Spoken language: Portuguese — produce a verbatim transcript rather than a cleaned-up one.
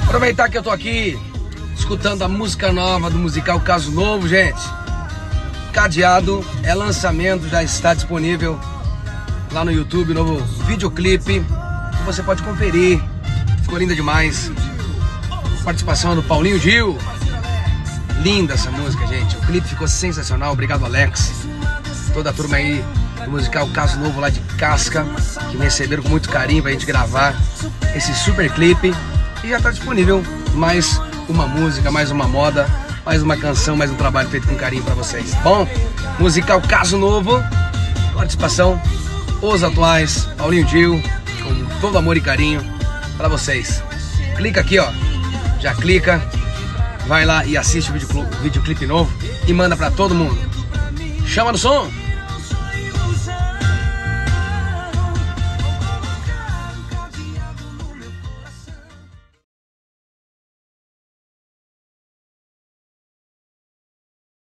Aproveitar que eu tô aqui escutando a música nova do musical Caso Novo, gente. Cadeado é lançamento, já está disponível lá no YouTube, novo videoclipe que você pode conferir. Ficou linda demais. Participação do Paulinho Gil. Linda essa música, gente. O clipe ficou sensacional. Obrigado, Alex. Toda a turma aí do musical Caso Novo lá de Casca, que me receberam com muito carinho pra gente gravar esse super clipe. E já tá disponível mais uma música, mais uma moda, mais uma canção, mais um trabalho feito com carinho pra vocês. Bom, musical Caso Novo, participação Os Atuais, Paulinho Gil, com todo amor e carinho pra vocês. Clica aqui, ó, já clica, vai lá e assiste o videoclipe novo e manda pra todo mundo. Chama no som!